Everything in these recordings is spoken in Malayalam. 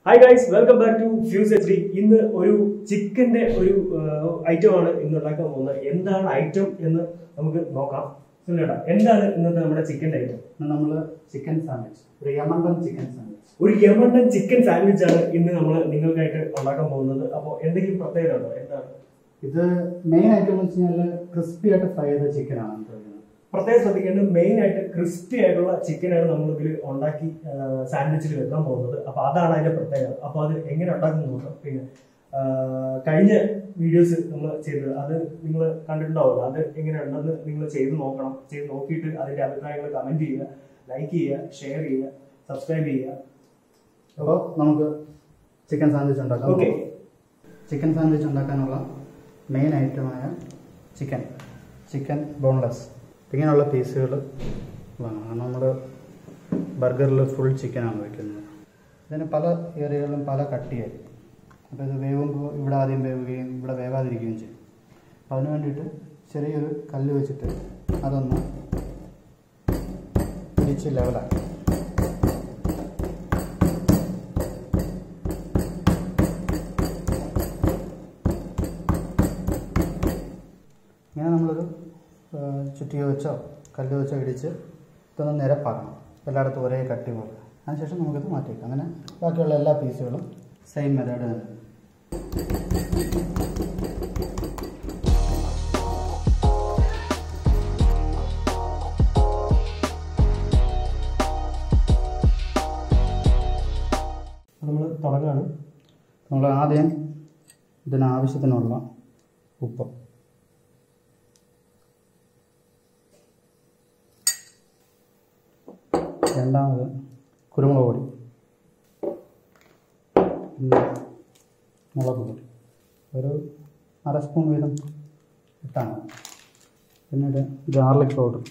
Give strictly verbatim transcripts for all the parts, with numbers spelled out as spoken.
Hi guys, welcome back to Fuse H D. In the chicken item on in the like end item in the Noka. So, end in the chicken item. No, chicken sandwich. Yamandan chicken sandwich. We Yamandan chicken sandwich in the Ningle Gator or like a mono about ending potato. The main item is crispy at a fire the chicken. The main item crispy chicken and ondaki sandwich. Kind videos other content comment like share subscribe chicken sandwich. Okay. Chicken sandwich main item chicken. Chicken boneless. Pick all the pieces. Burger full chicken. Then a pala area and pala cutty. The wave would add in the Veva the Ginji. Parliament, Cherry, Kalu, I don't know. Which level. Chutio chop, Kalu Chadicha, then the Nerapana, the Laratore Cativo. And Session Mogathmatic, and then Bakula piece, same method. നമ്മൾ ആദ്യം ഇതിന് ആവശ്യത്തിനുള്ള ഉപ്പ് രണ്ടാമത് കുരുമുളക് പൊടി പിന്നെ മുളക് പൊടി ഒരു അര സ്പൂൺ വീതം ഇട്ടാണ് പിന്നീട് ഗാർലിക് പൗഡർ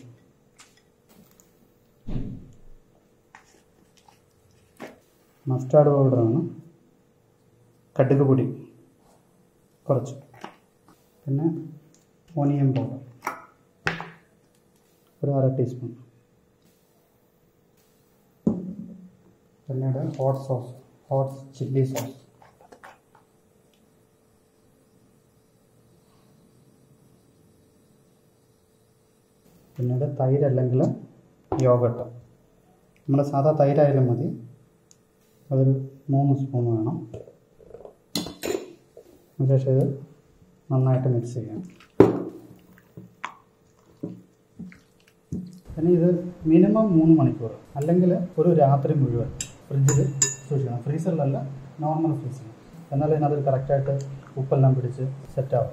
മസ്റ്റാർഡ് പൗഡറാണ് കടുക് പൊടി കുറച്ച് പിന്നെ ഓനിയൻ പൗഡർ ഒരു അര ടീസ്പൂൺ പിന്നീട് hot sauce hot chilli sauce പിന്നീട് തൈര് അല്ലെങ്കിൽ യോഗട്ട് നമ്മുടെ സാധാ തൈരായാലും മതി അതൊരു മൂന്ന് സ്പൂൺ വേണം അതിനുശേഷം ഇത് നന്നായിട്ട് മിക്സ് ചെയ്യാം പിന്നെ ഇത് മിനിമം മൂന്ന് മണിക്കൂർ അല്ലെങ്കിൽ ഒരു രാത്രി മുഴുവൻ ഫ്രിഡ്ജിൽ സൂക്ഷിക്കണം ഫ്രീസറിലല്ല നോർമൽ ഫ്രീസറിൽ എന്നാലും ഇതിനകത്ത് കറക്റ്റായിട്ട് ഉപ്പെല്ലാം പിടിച്ച് സെറ്റാവും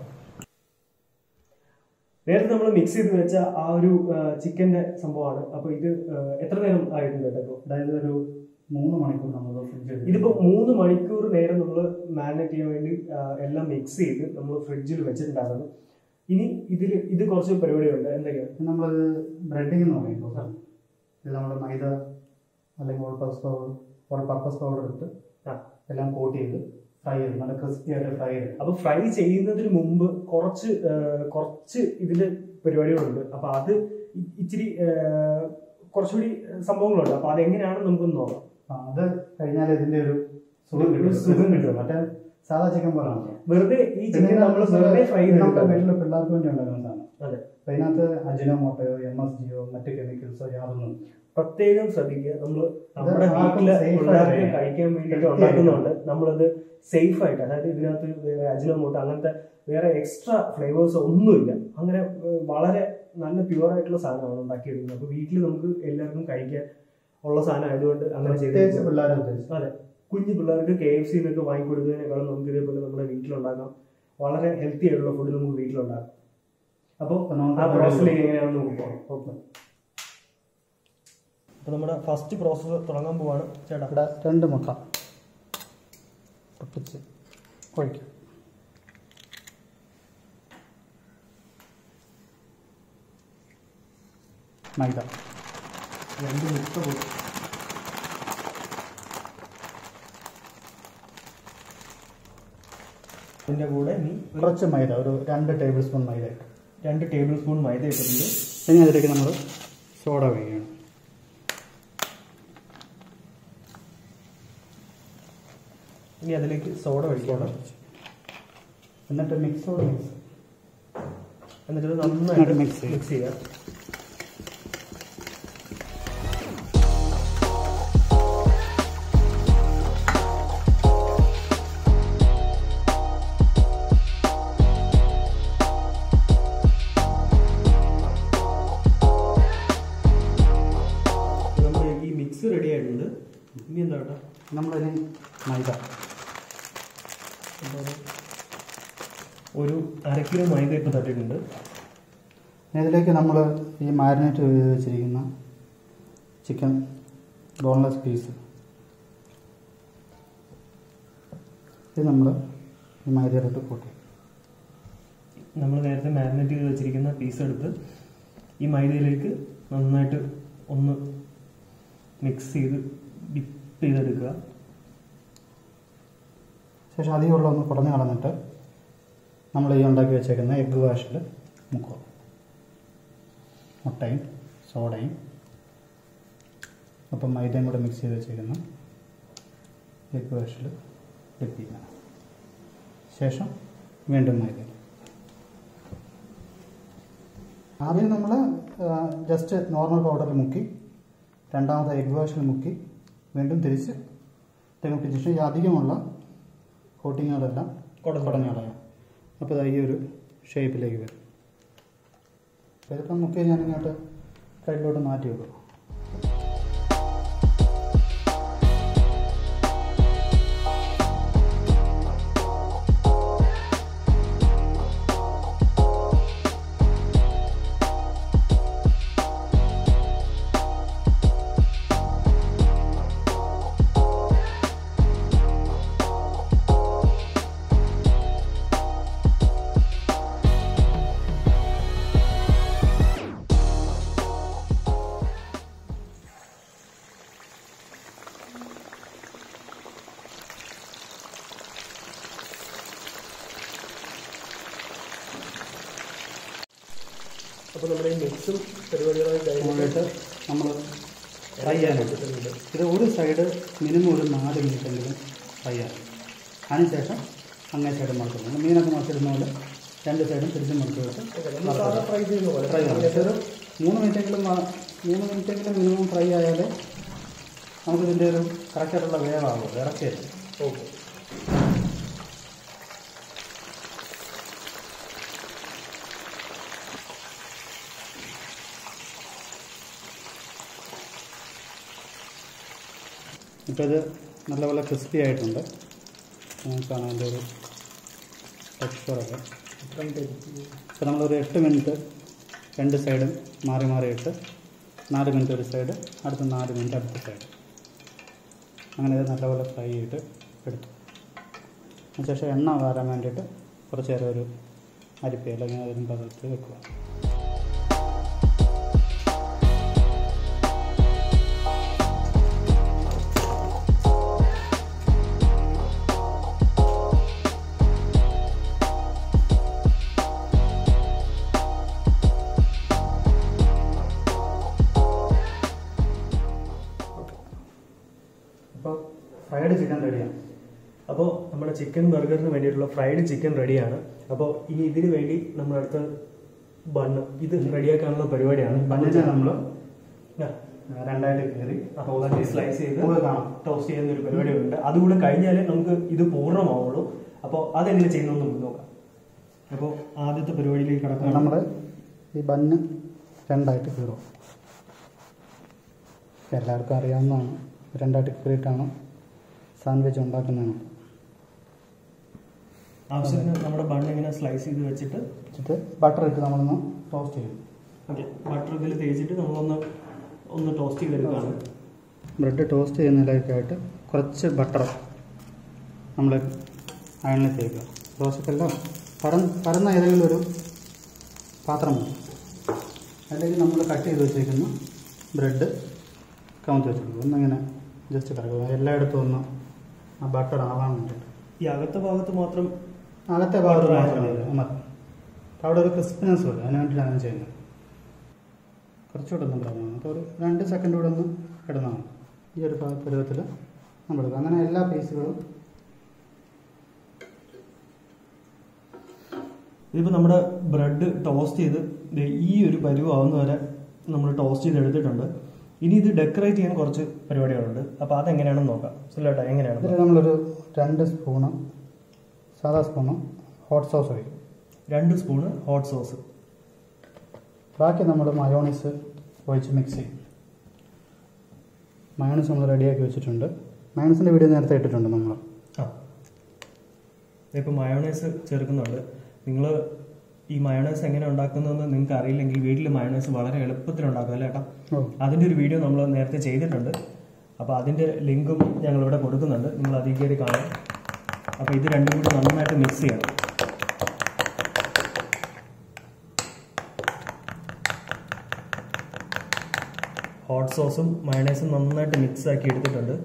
നേരത്തെ നമ്മൾ മിക്സ് ചെയ്ത് വെച്ച ആ ഒരു ചിക്കൻ്റെ സംഭവമാണ് അപ്പോൾ ഇത് എത്ര നേരം ആയിട്ടുണ്ട് കേട്ടോ അതായത് ഒരു മൂന്ന് മണിക്കൂർ നമ്മൾ ഫ്രിഡ്ജിൽ ഇതിപ്പോൾ മൂന്ന് മണിക്കൂർ നേരം നമ്മൾ മാരിനേറ്റ് ചെയ്യാൻ വേണ്ടി എല്ലാം മിക്സ് ചെയ്ത് നമ്മൾ ഫ്രിഡ്ജിൽ വെച്ചിട്ടുണ്ടായിരുന്നു ഇനി ഇതിൽ ഇത് കുറച്ച് പരിപാടികളുണ്ട് എന്തൊക്കെയാണ് നമ്മൾ ബ്രെഡിങ് എന്ന് പറയുമ്പോൾ ഇത് നമ്മുടെ മൈദ അല്ലെങ്കിൽ all purpose powder all purpose powder എടുത്ത് എല്ലാം കോട്ട് ചെയ്ത് ഫ്രൈ ചെയ്ത് നല്ല ക്രിസ്പി ആയിട്ട് ഫ്രൈ ചെയ്ത് അപ്പോൾ ഫ്രൈ ചെയ്യുന്നതിന് മുമ്പ് കുറച്ച് കുറച്ച് ഇതിൽ പരിപാടികളുണ്ട് അപ്പോൾ അത് ഇച്ചിരി കുറച്ചുകൂടി സംഭവങ്ങളുണ്ട് അപ്പോൾ അതെങ്ങനെയാണെന്ന് നമുക്കൊന്ന് നോക്കാം അത് കഴിഞ്ഞാൽ ഇതിന്റെ ഒരു സുഖം കിട്ടും സുഖം കിട്ടും മറ്റേ സാധാ ചിക്കൻ പോലാണ് വെറുതെ ഈ ചിക്കൻ നമ്മൾ വെറുതെ ഫ്രൈ ചെയ്ത് വീട്ടിലെ പിള്ളേർക്ക് വേണ്ടി ഉണ്ടാക്കുന്ന സാധനം അതെ അപ്പൊ അതിനകത്ത് അജിനോമോട്ടയോ എം എസ് ജിയോ മറ്റു കെമിക്കൽസോ യാതൊന്നും പ്രത്യേകം ശ്രദ്ധിക്കുക നമ്മൾ നമ്മുടെ വീട്ടിലെ പിള്ളേർക്ക് കഴിക്കാൻ വേണ്ടിയിട്ട് ഉണ്ടാക്കുന്നുണ്ട് നമ്മളത് സേഫ് ആയിട്ട് അതായത് ഇതിനകത്ത് വേറെ അജിനോമോട്ടോ അങ്ങനത്തെ വേറെ എക്സ്ട്രാ ഫ്ലേവേഴ്സ് ഒന്നുമില്ല അങ്ങനെ വളരെ നല്ല പ്യുവർ ആയിട്ടുള്ള സാധനമാണ് ഉണ്ടാക്കിയെടുക്കുന്നത് അപ്പോൾ വീട്ടിൽ നമുക്ക് എല്ലാവർക്കും കഴിക്കാൻ ഉള്ള സാധനം ആയതുകൊണ്ട് അങ്ങനെ ചെയ്ത് പിള്ളേരെ അതെ കുഞ്ഞു പിള്ളേർക്ക് കെ എഫ് സി എന്നൊക്കെ വാങ്ങിക്കൊടുക്കുന്നതിനേക്കാളും നമുക്ക് ഇതേപോലെ നമ്മുടെ വീട്ടിലുണ്ടാക്കാം വളരെ ഹെൽത്തി ആയിട്ടുള്ള ഫുഡ് നമുക്ക് വീട്ടിലുണ്ടാക്കാം അപ്പോൾ ആ പ്രോസസ്സിലേക്ക് എങ്ങനെയാണെന്ന് നോക്കിക്കോ ഓക്കെ അപ്പോൾ നമ്മുടെ ഫസ്റ്റ് പ്രോസസ്സ് തുടങ്ങാൻ പോവാണ് ചേട്ടാ ഇവിടെ രണ്ട് മുട്ട പൊട്ടിച്ച് ഒഴിക്കാം മൈദ രണ്ട് മുട്ട പൊട്ടി അതിൻ്റെ കൂടെ നീ കുറച്ച് മൈദ ഒരു രണ്ട് ടേബിൾ സ്പൂൺ മൈദ ഇട്ട് രണ്ട് ടേബിൾ സ്പൂൺ മൈദ ഇട്ടിട്ടുണ്ട് ഇനി അതിലേക്ക് നമ്മൾ സോഡ ഒഴിക്കണം ഇനി അതിലേക്ക് സോഡ ഒഴിക്കണം. എന്നിട്ട് മിക്സോട് മിക്സ് എന്നിട്ട് നന്നായിട്ട് മിക്സ് മിക്സ് ചെയ്യാം. റെഡി ആയിട്ടുണ്ട്. ഇനി എന്താ കേട്ടോ നമ്മളിനി മൈദ ഒരു അര കിലോ മൈദ ഇപ്പോൾ തട്ടിയിട്ടുണ്ട്. ഇതിലേക്ക് നമ്മൾ ഈ മാരിനേറ്റ് ചെയ്ത് വെച്ചിരിക്കുന്ന ചിക്കൻ ബോൺലെസ് പീസ് ഇത് നമ്മൾ ഈ മൈദയിലിട്ട് കൂട്ടി നമ്മൾ നേരത്തെ മാരിനേറ്റ് ചെയ്ത് വെച്ചിരിക്കുന്ന പീസ് എടുത്ത് ഈ മൈദയിലേക്ക് നന്നായിട്ട് ഒന്ന് മിക്സ് ചെയ്ത് ഡിപ്പ് ചെയ്തെടുക്കുക. ശേഷം അധികമുള്ള ഒന്ന് കുറഞ്ഞു കളഞ്ഞിട്ട് നമ്മൾ ഈ ഉണ്ടാക്കി വെച്ചേക്കുന്ന എഗ്ഗ് വാഷിൽ മുക്കുക. മുട്ടയും സോഡയും അപ്പം മൈദയും കൂടെ മിക്സ് ചെയ്ത് വെച്ചേക്കുന്ന എഗ്ഗ് വാഷിൽ ഡിപ്പ് ചെയ്യുക. ശേഷം വീണ്ടും മൈദ. ആദ്യം നമ്മൾ ജസ്റ്റ് നോർമൽ പൗഡറിൽ മുക്കി രണ്ടാമത്തെ എഗ്ഗ് വാഷിൽ മുക്കി വീണ്ടും തിരിച്ച് തെങ്ങുപ്പിച്ച ശേഷം ഈ അധികമുള്ള കോട്ടിങ്ങുകളെല്ലാം കുടഞ്ഞു കളയാം. അപ്പോൾ ഈ ഒരു ഷേപ്പിലേക്ക് വരും. അപ്പോൾ ഇതിപ്പം മുക്കി ഞാൻ ഇങ്ങോട്ട് സൈഡിലോട്ട് മാറ്റി വെക്കും. അപ്പോൾ നമ്മുടെ ഈ മിക്സും പരിപാടികളൊക്കെ കഴിഞ്ഞിട്ട് നമ്മൾ ഫ്രൈ ചെയ്യാൻ വെച്ചിട്ടുണ്ട്. ഇത് ഒരു സൈഡ് മിനിമം ഒരു നാല് മിനിറ്റെങ്കിലും ഫ്രൈ ചെയ്യണം. അതിനുശേഷം അങ്ങേ സൈഡ് മറക്കുന്നു. മീനൊക്കെ മറച്ചിരുന്ന പോലെ രണ്ട് സൈഡും തിരിച്ചും മറച്ചു വെച്ച് ഫ്രൈ ചെയ്യുന്ന പോലെ ഫ്രൈ ചെയ്യണം. പക്ഷേ ഒരു മൂന്ന് മിനിറ്റെങ്കിലും മൂന്ന് മിനിറ്റെങ്കിലും മിനിമം ഫ്രൈ ആയാലേ നമുക്കിതിൻ്റെ ഒരു കറക്റ്റായിട്ടുള്ള വേവാകും ഇറക്കിയത്. ഓക്കെ. ഇപ്പോൾ ഇത് നല്ലപോലെ ക്രിസ്പി ആയിട്ടുണ്ട്. നമുക്കാണ് അതിൻ്റെ ഒരു ടെക്സ്ചറൊക്കെ. ഇപ്പോൾ നമ്മളൊരു എട്ട് മിനിറ്റ് രണ്ട് സൈഡും മാറി മാറിയിട്ട് നാല് മിനിറ്റ് ഒരു സൈഡ് അടുത്ത നാല് മിനിറ്റ് അടുത്ത സൈഡ് അങ്ങനെ ഇത് നല്ലപോലെ ഫ്രൈ ചെയ്തിട്ട് എടുത്തു. അതിനുശേഷം എണ്ണ വാരാൻ വേണ്ടിയിട്ട് കുറച്ച് നേരം ഒരു അരിപ്പയിൽ അങ്ങനെ അതിനും പകർത്തി വെക്കുക. അപ്പോൾ ഫ്രൈഡ് ചിക്കൻ റെഡിയാണ്. അപ്പോൾ നമ്മുടെ ചിക്കൻ ബർഗറിന് വേണ്ടിയിട്ടുള്ള ഫ്രൈഡ് ചിക്കൻ റെഡിയാണ്. അപ്പോൾ ഇനി ഇതിന് വേണ്ടി നമ്മുടെ അടുത്ത ബണ്ണ് ഇത് റെഡിയാക്കാനുള്ള പരിപാടിയാണ്. ബണ്ണിനെ നമ്മൾ രണ്ടായിട്ട് കയറി സ്ലൈസ് ചെയ്ത് ടോസ്റ്റ് ചെയ്യുന്ന ഒരു പരിപാടി ഉണ്ട്. അതുകൂടെ കഴിഞ്ഞാലേ നമുക്ക് ഇത് പൂർണ്ണമാവുള്ളൂ. അപ്പോൾ അതെങ്ങനെ ചെയ്യുന്നതെന്ന് നമുക്ക് നോക്കാം. അപ്പോൾ ആദ്യത്തെ പരിപാടിയിലേക്ക് കിടക്കാം. നമ്മൾ ഈ ബണ്ണ് രണ്ടായിട്ട് കീറും. എല്ലാവർക്കും അറിയാവുന്നതാണ്. രണ്ടായിട്ട് കീറിയിട്ടാണ് സാൻഡ്വിച്ച് ഉണ്ടാക്കുന്നതാണ്. ആവശ്യത്തിന് നമ്മുടെ ബണ്ണ് ഇങ്ങനെ സ്ലൈസ് ചെയ്ത് വെച്ചിട്ട് വെച്ചിട്ട് ബട്ടർ ഇട്ട് നമ്മളൊന്ന് ടോസ്റ്റ് ചെയ്യും. ഓക്കെ. ബട്ടർ ഇതിൽ തേച്ചിട്ട് നമ്മളൊന്ന് ഒന്ന് ടോസ്റ്റ് ചെയ്തെടുക്കുകയാണ്. ബ്രെഡ് ടോസ്റ്റ് ചെയ്യുന്നതിലേക്കായിട്ട് കുറച്ച് ബട്ടർ നമ്മൾ അയണിൽ തേക്കുക. ദോശക്കല്ലോ പരന്ന് പരന്ന ഏതെങ്കിലും ഒരു പാത്രം മതി. അതിലേക്ക് നമ്മൾ കട്ട് ചെയ്ത് വെച്ചേക്കുന്ന ബ്രെഡ് കമത്തി വെച്ചിട്ടുണ്ട്. ഒന്നിങ്ങനെ ജസ്റ്റ് കറക്കുക. എല്ലായിടത്തും ഒന്ന് ആ ബട്ടർ ആവാൻ വേണ്ടിയിട്ട് ഈ അകത്തെ ഭാഗത്ത് മാത്രം അകത്തെ ഭാഗത്ത് മാത്രം മതി. അവിടെ ഒരു ക്രിസ്പിനെസ് വരും. അതിന് വേണ്ടിയിട്ടാണ് ഞാൻ ചെയ്യുന്നത്. കുറച്ചുകൂടെ ഒന്ന് കിടന്നു. അപ്പോൾ ഒരു രണ്ട് സെക്കൻഡ് കൂടെ ഒന്ന് കിടന്നാണ് ഈ ഒരു പരുവത്തിൽ നമ്മളെടുക്കുക. അങ്ങനെ എല്ലാ പീസുകളും ഇതിപ്പോൾ നമ്മുടെ ബ്രെഡ് ടോസ്റ്റ് ചെയ്ത് ഈ ഒരു പരുവാവുന്ന വരെ നമ്മൾ ടോസ്റ്റ് ചെയ്ത് എടുത്തിട്ടുണ്ട്. ഇനി ഇത് ഡെക്കറേറ്റ് ചെയ്യാൻ കുറച്ച് പരിപാടികളുണ്ട്. അപ്പോൾ അതെങ്ങനെയാണെന്ന് നോക്കാം. സുല്ലേട്ടാ എങ്ങനെയാണ്? ഇതിൽ നമ്മളൊരു രണ്ട് സ്പൂണ് സാധാ സ്പൂണ് ഹോട്ട് സോസ് ഒഴിക്കും. രണ്ട് സ്പൂണ് ഹോട്ട് സോസ്. ബാക്കി നമ്മൾ മയോണൈസ് ഒഴിച്ച് മിക്സ് ചെയ്യും. മയോണൈസ് നമ്മൾ റെഡിയാക്കി വെച്ചിട്ടുണ്ട്. മയോണൈസിൻ്റെ വീഡിയോ നേരത്തെ ഇട്ടിട്ടുണ്ട് നമ്മൾ. ആ ഇപ്പോൾ മയോണൈസ് ചേർക്കുന്നുണ്ട്. നിങ്ങൾ ഈ മയോണൈസ് എങ്ങനെ ഉണ്ടാക്കുന്നതെന്ന് നിങ്ങൾക്ക് അറിയില്ലെങ്കിൽ വീട്ടിൽ മയോണൈസ് വളരെ എളുപ്പത്തിൽ ഉണ്ടാക്കാം അല്ലേ ഏട്ടാ? അതിൻ്റെ ഒരു വീഡിയോ നമ്മൾ നേരത്തെ ചെയ്തിട്ടുണ്ട്. അപ്പോൾ അതിൻ്റെ ലിങ്കും ഞങ്ങളിവിടെ കൊടുക്കുന്നുണ്ട്. നിങ്ങൾ അതിൽ കയറി കാണാം. അപ്പോൾ ഇത് രണ്ടും കൂടി നന്നായിട്ട് മിക്സ് ചെയ്യണം. ഹോട്ട് സോസും മയോണൈസും നന്നായിട്ട് മിക്സ് ആക്കി എടുത്തിട്ടുണ്ട്.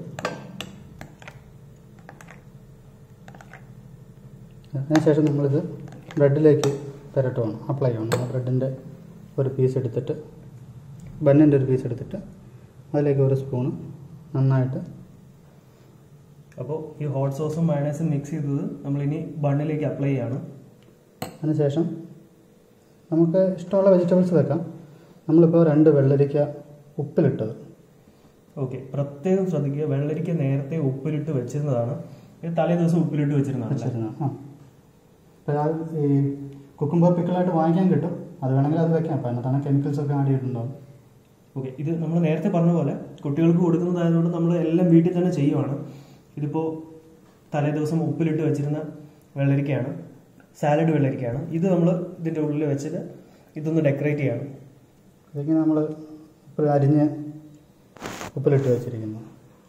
അതിനുശേഷം നമ്മളിത് ബ്രെഡിലേക്ക് പുരട്ടുവാണ്, അപ്ലൈ ചെയ്യണം. ആ ബ്രെഡിൻ്റെ ഒരു പീസ് എടുത്തിട്ട്, ബന്നിൻ്റെ ഒരു പീസ് എടുത്തിട്ട് അതിലേക്ക് ഒരു സ്പൂണ് നന്നായിട്ട്. അപ്പോൾ ഈ ഹോട്ട് സോസും മയോണൈസും മിക്സ് ചെയ്തത് നമ്മളിനി ബണ്ണിലേക്ക് അപ്ലൈ ചെയ്യാണ്. അതിനുശേഷം നമുക്ക് ഇഷ്ടമുള്ള വെജിറ്റബിൾസ് വെക്കാം. നമ്മളിപ്പോൾ രണ്ട് വെള്ളരിക്ക ഉപ്പിലിട്ടത്. ഓക്കെ, പ്രത്യേകം ശ്രദ്ധിക്കുക, വെള്ളരിക്ക നേരത്തെ ഉപ്പിലിട്ട് വെച്ചിരുന്നതാണ്. ഇത് തലേ ദിവസം ഉപ്പിലിട്ട് വെച്ചിരുന്നതാണ്. ആ അപ്പോൾ ആ ഈ കുക്കുംബർ പിക്കിളായിട്ട് വാങ്ങിക്കാൻ കിട്ടും. അത് വേണമെങ്കിൽ അത് വെക്കാം. അപ്പോൾ അതിനകത്താണ് കെമിക്കൽസ് ഒക്കെ ആഡ് ചെയ്തിട്ടുണ്ടാവും. ഓക്കെ, ഇത് നമ്മൾ നേരത്തെ പറഞ്ഞ പോലെ കുട്ടികൾക്ക് കൊടുക്കുന്നതായതുകൊണ്ട് നമ്മൾ എല്ലാം വീട്ടിൽ തന്നെ ചെയ്യുവാണ്. ഇതിപ്പോൾ തലേ ദിവസം ഉപ്പിലിട്ട് വെച്ചിരുന്ന വെള്ളരിക്കയാണ്, സാലഡ് വെള്ളരിക്കയാണ്. ഇത് നമ്മൾ ഇതിൻ്റെ ഉള്ളിൽ വെച്ചിട്ട് ഇതൊന്ന് ഡെക്കറേറ്റ് ചെയ്യണം. ഇതൊക്കെ നമ്മൾ ഇപ്പോൾ അരിഞ്ഞ് ഉപ്പിലിട്ട് വെച്ചിരിക്കുന്നു.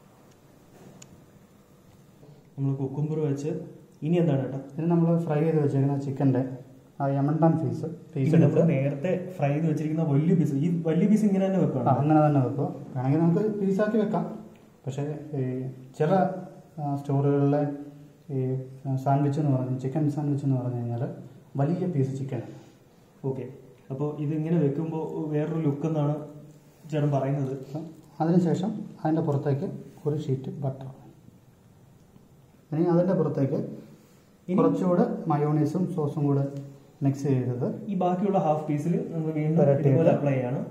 നമ്മൾ കുക്കുംബർ വെച്ച് ഇനി എന്താണ് കേട്ടോ? ഇത് നമ്മൾ ഫ്രൈ ചെയ്ത് വെച്ചിരിക്കുന്ന ചിക്കൻ്റെ ആ യമണ്ടൻ പീസ് പീസ് എടുത്ത് നേരത്തെ ഫ്രൈ ചെയ്ത് വെച്ചിരിക്കുന്ന വലിയ പീസ്. ഈ വലിയ പീസ് ഇങ്ങനെ തന്നെ വെക്കണം. അങ്ങനെ തന്നെ വെക്കുക. വേണമെങ്കിൽ നമുക്ക് പീസാക്കി വെക്കാം. പക്ഷേ ഈ ചില സ്റ്റോറുകളിലെ ഈ സാൻഡ്വിച്ച് എന്ന് പറഞ്ഞ് ചിക്കൻ സാൻഡ്വിച്ച് എന്ന് പറഞ്ഞു കഴിഞ്ഞാൽ വലിയ പീസ് ചിക്കൻ. ഓക്കെ, അപ്പോൾ ഇതിങ്ങനെ വെക്കുമ്പോൾ വേറൊരു ലുക്ക് എന്നാണ് ചേട്ടൻ പറയുന്നത്. അതിനുശേഷം അതിൻ്റെ പുറത്തേക്ക് ഒരു ഷീറ്റ് ബട്ടർ. ഇനി അതിൻ്റെ പുറത്തേക്ക് കുറച്ചുകൂടെ മയോണൈസും സോസും കൂടെ മിക്സ് ചെയ്തത് ഈ ബാക്കിയുള്ള ഹാഫ് പീസിൽ നമ്മൾ വീണ്ടും ഇതുപോലെ അപ്ലൈ ചെയ്യണം.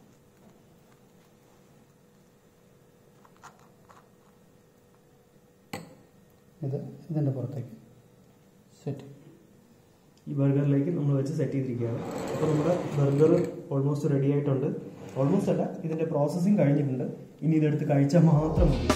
ഇത് ഇതിൻ്റെ പുറത്തേക്ക് സെറ്റ്. ഈ ബർഗറിലേക്ക് നമ്മൾ വെച്ച് സെറ്റ് ചെയ്തിരിക്കുകയാണ്. അപ്പോൾ നമ്മുടെ ബർഗർ ഓൾമോസ്റ്റ് റെഡി ആയിട്ടുണ്ട്. ഓൾമോസ്റ്റ് അല്ല, ഇതിൻ്റെ പ്രോസസ്സിങ് കഴിഞ്ഞിട്ടുണ്ട്. ഇനി ഇതെടുത്ത് കഴിച്ചാൽ മാത്രം മതി.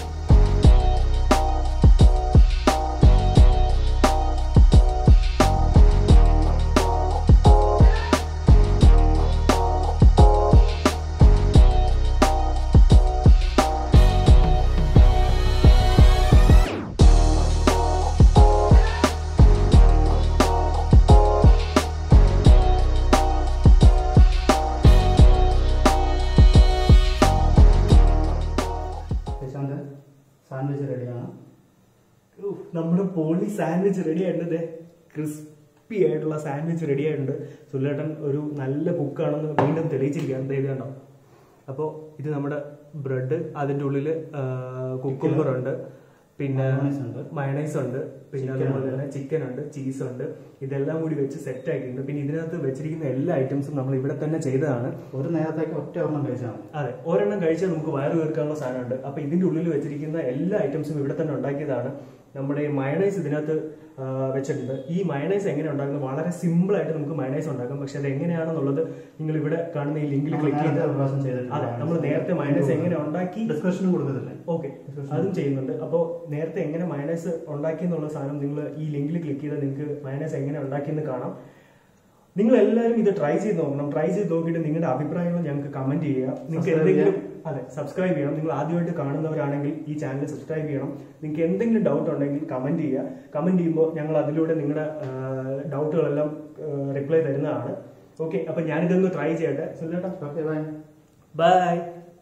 സാൻഡ്വിച്ച് റെഡിയാണ്. നമ്മുടെ പോളി സാൻഡ്വിച്ച് റെഡി ആയിട്ടുണ്ട്. ക്രിസ്പി ആയിട്ടുള്ള സാൻഡ്വിച്ച് റെഡി ആയിട്ടുണ്ട്. സുല്ലേട്ടൻ ഒരു നല്ല കുക്കാണെന്ന് വീണ്ടും തെളിയിച്ചിരിക്കുകയാണ്. ഇത് കണ്ടോ? അപ്പോൾ ഇത് നമ്മുടെ ബ്രെഡ്, അതിൻ്റെ ഉള്ളിൽ കുക്കുംബർ ഉണ്ട്, പിന്നെ മയണൈസ് ഉണ്ട്, പിന്നെ അതുപോലെ തന്നെ ചിക്കൻ ഉണ്ട്, ചീസ് ഉണ്ട്. ഇതെല്ലാം കൂടി വെച്ച് സെറ്റ് ആക്കിയിട്ടുണ്ട്. പിന്നെ ഇതിനകത്ത് വെച്ചിരിക്കുന്ന എല്ലാ ഐറ്റംസും നമ്മൾ ഇവിടെ തന്നെ ചെയ്തതാണ്. ഒരു നേരത്തേക്ക് ഒറ്റ ഒരെണ്ണം കഴിച്ചാൽ മതി. അതെ, ഒരെണ്ണം കഴിച്ചാൽ നമുക്ക് വയറ് വീർക്കാനുള്ള സാധനമുണ്ട്. അപ്പൊ ഇതിന്റെ ഉള്ളിൽ വെച്ചിരിക്കുന്ന എല്ലാ ഐറ്റംസും ഇവിടെ തന്നെ ഉണ്ടാക്കിയതാണ്. നമ്മുടെ മയണൈസ് ഇതിനകത്ത് വെച്ചിട്ടുണ്ട്. ഈ മയണൈസ് എങ്ങനെ ഉണ്ടാക്കുന്നത്? വളരെ സിമ്പിൾ ആയിട്ട് നമുക്ക് മയണൈസ് ഉണ്ടാക്കാം. പക്ഷെ അത് എങ്ങനെയാണെന്നുള്ളത് നിങ്ങൾ ഇവിടെ കാണുന്ന ഈ ലിങ്കിൽ ക്ലിക്ക് ചെയ്ത് അതെ, നമ്മൾ നേരത്തെ മയണൈസ് എങ്ങനെ ഉണ്ടാക്കി ഡിസ്ക്രിപ്ഷനും കൊടുക്കുന്നില്ലേ? ഓക്കെ, അതും ചെയ്യുന്നുണ്ട്. അപ്പോൾ നേരത്തെ എങ്ങനെ മയണൈസ് ഉണ്ടാക്കി എന്നുള്ള സാധനം നിങ്ങൾ ഈ ലിങ്കിൽ ക്ലിക്ക് ചെയ്താൽ നിങ്ങൾക്ക് മയണൈസ് എങ്ങനെ ഉണ്ടാക്കിയെന്ന് കാണാം. നിങ്ങൾ എല്ലാവരും ഇത് ട്രൈ ചെയ്ത് നോക്കണം. ട്രൈ ചെയ്ത് നോക്കിയിട്ട് നിങ്ങളുടെ അഭിപ്രായങ്ങൾ ഞങ്ങൾക്ക് കമന്റ് ചെയ്യുക. നിങ്ങൾക്ക് എന്തെങ്കിലും അതെ സബ്സ്ക്രൈബ് ചെയ്യണം. നിങ്ങൾ ആദ്യമായിട്ട് കാണുന്നവരാണെങ്കിൽ ഈ ചാനൽ സബ്സ്ക്രൈബ് ചെയ്യണം. നിങ്ങൾക്ക് എന്തെങ്കിലും ഡൗട്ട് ഉണ്ടെങ്കിൽ കമന്റ് ചെയ്യുക. കമന്റ് ചെയ്യുമ്പോൾ ഞങ്ങൾ അതിലൂടെ നിങ്ങളുടെ ഡൗട്ടുകളെല്ലാം റിപ്ലൈ തരുന്നതാണ്. ഓക്കെ, അപ്പൊ ഞാനിതൊന്ന് ട്രൈ ചെയ്യട്ടെ. സുല്ലേട്ടാ ഓക്കെ, ബൈ ബൈ.